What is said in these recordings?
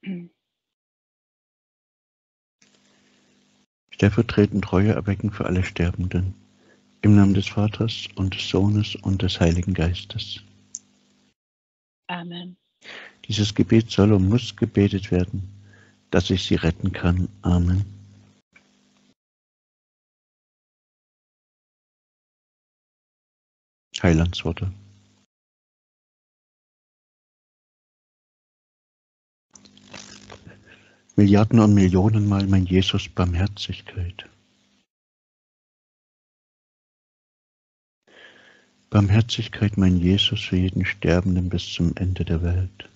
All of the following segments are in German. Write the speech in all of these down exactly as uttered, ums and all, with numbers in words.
Stellvertretend Treue erwecken für alle Sterbenden. Im Namen des Vaters und des Sohnes und des Heiligen Geistes. Amen. Dieses Gebet soll und muss gebetet werden, dass ich sie retten kann. Amen. Heilandsworte. Milliarden und Millionenmal, mein Jesus, Barmherzigkeit. Barmherzigkeit, mein Jesus, für jeden Sterbenden bis zum Ende der Welt.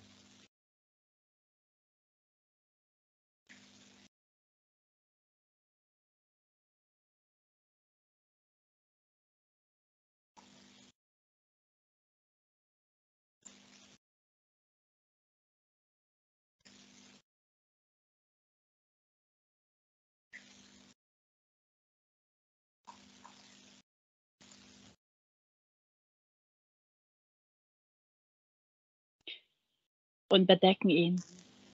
Und bedecken ihn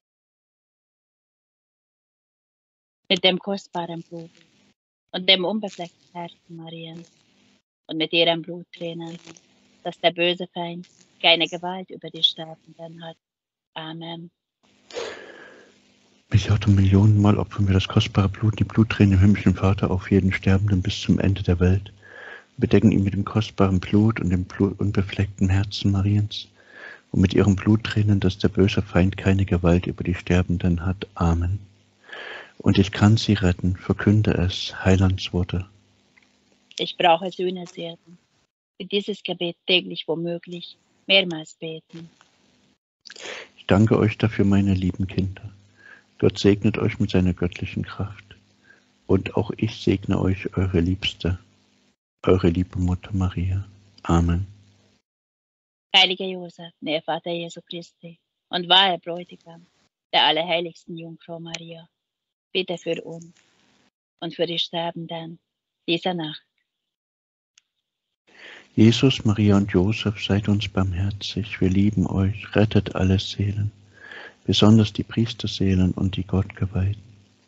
mit dem kostbaren Blut und dem unbefleckten Herzen Mariens und mit ihren Bluttränen, dass der böse Feind keine Gewalt über die Sterbenden hat. Amen. Milliarden und Millionenmal opfern wir das kostbare Blut, die Bluttränen im himmlischen Vater auf jeden Sterbenden bis zum Ende der Welt. Wir bedecken ihn mit dem kostbaren Blut und dem Blut unbefleckten Herzen Mariens und mit ihren Bluttränen, dass der böse Feind keine Gewalt über die Sterbenden hat. Amen. Und ich kann sie retten, verkünde es, Heilandsworte. Ich brauche Sühneserden, die dieses Gebet täglich womöglich mehrmals beten. Ich danke euch dafür, meine lieben Kinder. Gott segnet euch mit seiner göttlichen Kraft. Und auch ich segne euch, eure Liebste, eure liebe Mutter Maria. Amen. Heiliger Josef, der Vater Jesu Christi und wahrer Bräutigam der allerheiligsten Jungfrau Maria, bitte für uns und für die Sterbenden dieser Nacht. Jesus, Maria und Josef, seid uns barmherzig, wir lieben euch, rettet alle Seelen, besonders die Priesterseelen und die Gottgeweihten.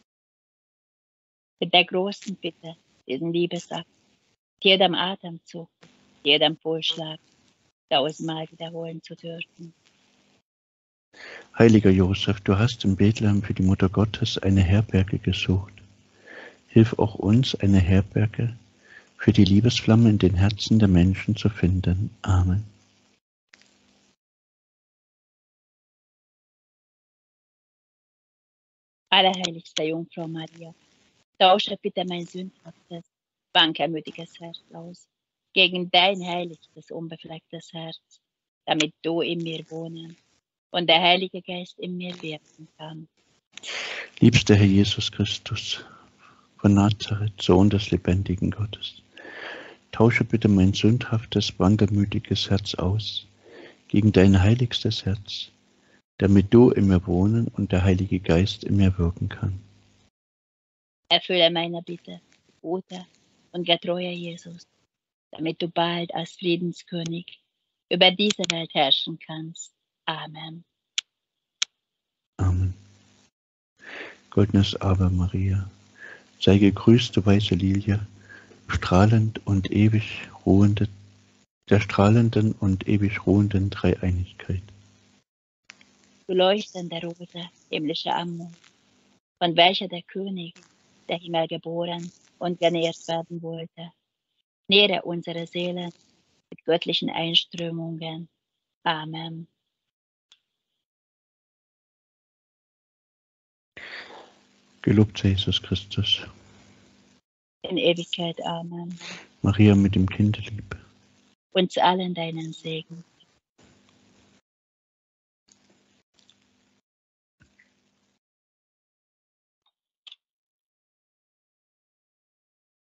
Mit der großen Bitte, diesen Liebesakt, jedem Atemzug, jedem Pulsschlag tausendmal wiederholen zu dürfen. Heiliger Josef, du hast in Bethlehem für die Mutter Gottes eine Herberge gesucht. Hilf auch uns, eine Herberge für die Liebesflamme in den Herzen der Menschen zu finden. Amen. Allerheiligste Jungfrau Maria, tausche bitte mein sündhaftes, wankelmütiges Herz aus gegen dein heiligstes, unbeflecktes Herz, damit du in mir wohnen und der Heilige Geist in mir wirken kann. Liebster Herr Jesus Christus, von Nazareth, Sohn des lebendigen Gottes, tausche bitte mein sündhaftes, wankelmütiges Herz aus gegen dein heiligstes Herz, damit du in mir wohnen und der Heilige Geist in mir wirken kann. Erfülle meine Bitte, guter und getreuer Jesus, damit du bald als Friedenskönig über diese Welt herrschen kannst. Amen. Amen. Goldenes Ave Maria, sei gegrüßt, du weiße Lilie, strahlend und ewig ruhende, der strahlenden und ewig ruhenden Dreieinigkeit. Du leuchtende Rose, himmlische Ammon, von welcher der König der Himmel geboren und genährt werden wollte, nähre unsere Seelen mit göttlichen Einströmungen. Amen. Gelobt sei Jesus Christus. In Ewigkeit. Amen. Maria mit dem Kindelieb. Uns allen deinen Segen.